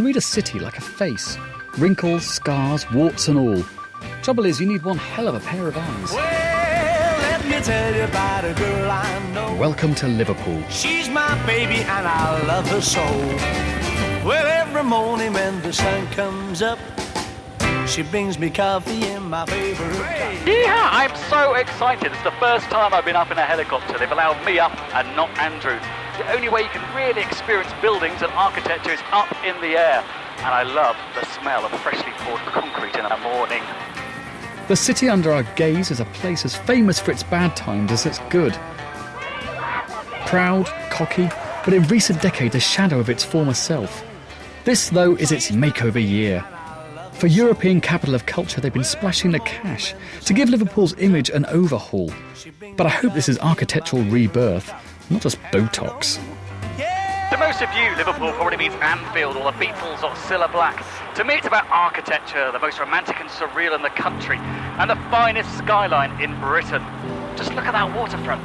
can read a city like a face. Wrinkles, scars, warts and all. Trouble is, you need one hell of a pair of eyes. Well, let me tell you about a girl I know. Welcome to Liverpool. She's my baby and I love her so. Well, every morning when the sun comes up, she brings me coffee in my favourite cup. Yeah, I'm so excited. It's the first time I've been up in a helicopter. They've allowed me up and not Andrew. The only way you can really experience buildings and architecture is up in the air. And I love the smell of freshly poured concrete in the morning. The city under our gaze is a place as famous for its bad times as its good. Proud, cocky, but in recent decades a shadow of its former self. This, though, is its makeover year. For European Capital of Culture, they've been splashing the cash to give Liverpool's image an overhaul. But I hope this is architectural rebirth, not just Botox. To most of you, Liverpool probably means Anfield or the Beatles or Cilla Black. To me, it's about architecture, the most romantic and surreal in the country, and the finest skyline in Britain. Just look at that waterfront.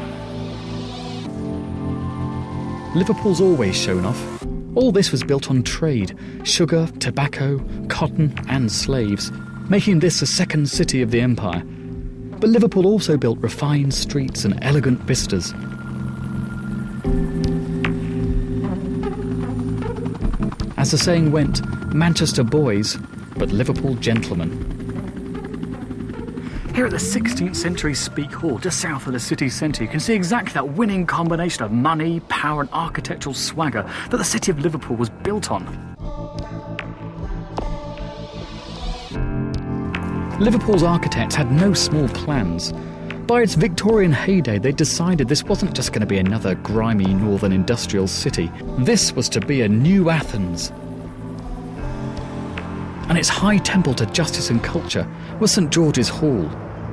Liverpool's always shown off. All this was built on trade: sugar, tobacco, cotton and slaves, making this the second city of the empire. But Liverpool also built refined streets and elegant vistas. As the saying went, Manchester boys, but Liverpool gentlemen. Here at the 16th century Speak Hall, just south of the city centre, you can see exactly that winning combination of money, power and architectural swagger that the city of Liverpool was built on. Liverpool's architects had no small plans. By its Victorian heyday, they decided this wasn't just going to be another grimy northern industrial city. This was to be a new Athens. And its high temple to justice and culture was St George's Hall.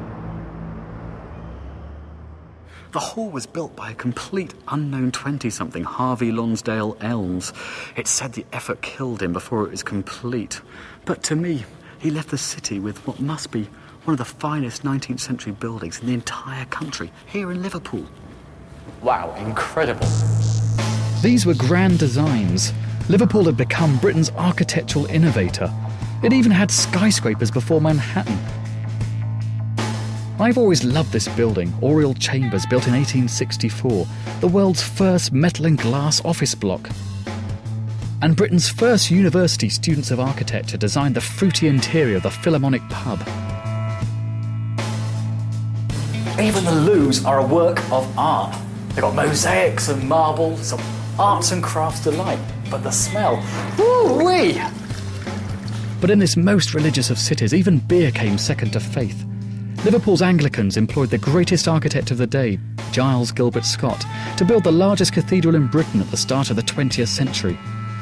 The hall was built by a complete unknown 20-something, Harvey Lonsdale Elms. It's said the effort killed him before it was complete. But to me, he left the city with what must be one of the finest 19th century buildings in the entire country, here in Liverpool. Wow, incredible. These were grand designs. Liverpool had become Britain's architectural innovator. It even had skyscrapers before Manhattan. I've always loved this building, Oriel Chambers, built in 1864, the world's first metal and glass office block. And Britain's first university students of architecture designed the fruity interior of the Philharmonic pub. Even the loos are a work of art. They've got mosaics and marble, some arts and crafts delight. But the smell, woo-wee! But in this most religious of cities, even beer came second to faith. Liverpool's Anglicans employed the greatest architect of the day, Giles Gilbert Scott, to build the largest cathedral in Britain at the start of the 20th century.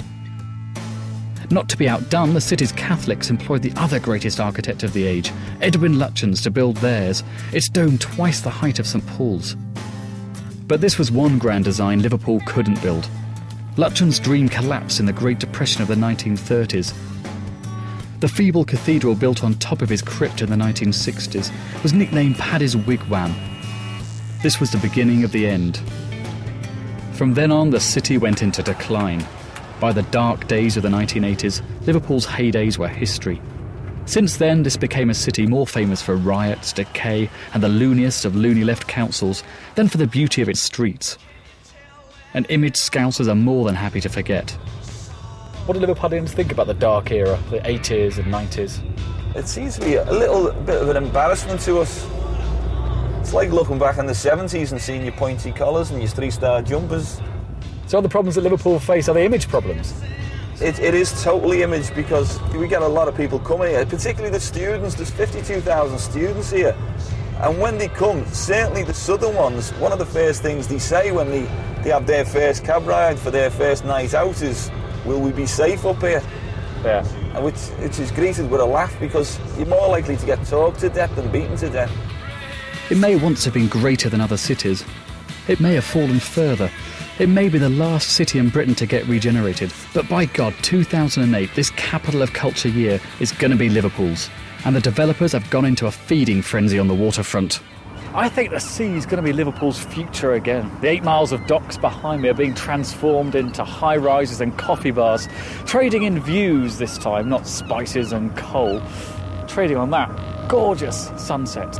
Not to be outdone, the city's Catholics employed the other greatest architect of the age, Edwin Lutyens, to build theirs, its dome twice the height of St Paul's. But this was one grand design Liverpool couldn't build. Lutyens' dream collapsed in the Great Depression of the 1930s. The feeble cathedral built on top of his crypt in the 1960s was nicknamed Paddy's Wigwam. This was the beginning of the end. From then on, the city went into decline. By the dark days of the 1980s, Liverpool's heydays were history. Since then, this became a city more famous for riots, decay, and the looniest of loony-left councils than for the beauty of its streets. An image Scousers are more than happy to forget. What do Liverpudlians think about the dark era, the 80s and 90s? It seems to be a little bit of an embarrassment to us. It's like looking back in the 70s and seeing your pointy collars and your three-star jumpers. So the problems that Liverpool face are the image problems? It is totally image, because we get a lot of people coming here, particularly the students. There's 52,000 students here. And when they come, certainly the southern ones, one of the first things they say when they have their first cab ride for their first night out is, will we be safe up here? Yeah. And which is greeted with a laugh, because you're more likely to get talked to death than beaten to death. It may once have been greater than other cities. It may have fallen further. It may be the last city in Britain to get regenerated. But by God, 2008, this capital of culture year, is going to be Liverpool's. And the developers have gone into a feeding frenzy on the waterfront. I think the sea is going to be Liverpool's future again. The 8 miles of docks behind me are being transformed into high-rises and coffee bars, trading in views this time, not spices and coal. Trading on that gorgeous sunset.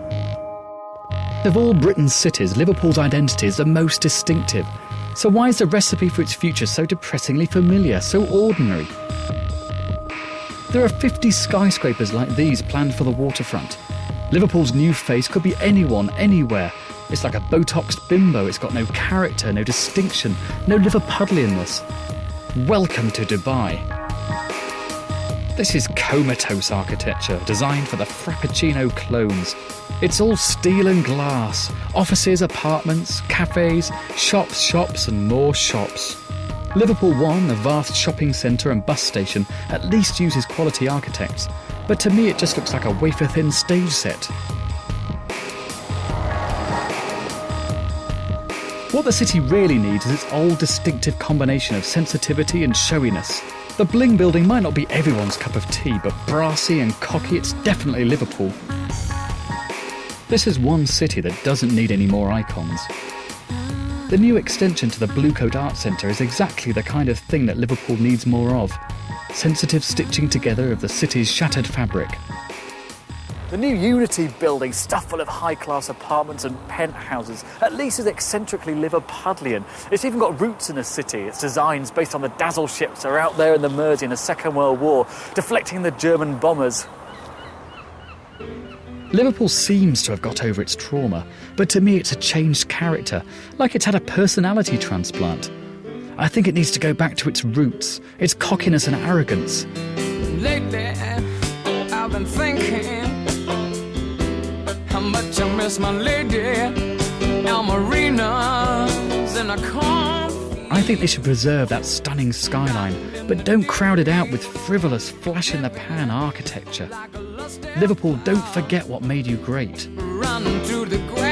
Of all Britain's cities, Liverpool's identity is the most distinctive. So why is the recipe for its future so depressingly familiar, so ordinary? There are 50 skyscrapers like these planned for the waterfront. Liverpool's new face could be anyone, anywhere. It's like a Botoxed bimbo. It's got no character, no distinction, no Liverpudlianness. Welcome to Dubai. This is comatose architecture, designed for the Frappuccino clones. It's all steel and glass. Offices, apartments, cafes, shops and more shops. Liverpool One, a vast shopping centre and bus station, at least uses quality architects. But to me it just looks like a wafer-thin stage set. What the city really needs is its old distinctive combination of sensitivity and showiness. The bling building might not be everyone's cup of tea, but brassy and cocky, it's definitely Liverpool. This is one city that doesn't need any more icons. The new extension to the Blue Coat Art Centre is exactly the kind of thing that Liverpool needs more of. Sensitive stitching together of the city's shattered fabric. The new Unity building, stuffed full of high-class apartments and penthouses, at least is eccentrically Liverpudlian. It's even got roots in the city. Its designs based on the Dazzle ships are out there in the Mersey in the Second World War, deflecting the German bombers. Liverpool seems to have got over its trauma, but to me it's a changed character, like it's had a personality transplant. I think it needs to go back to its roots, its cockiness and arrogance. Lately, I've been thinking how much I miss my lady, our marinas and a coffee. I think they should preserve that stunning skyline, but don't crowd it out with frivolous, flash-in-the-pan architecture. Liverpool, don't forget what made you great. Run through the grass.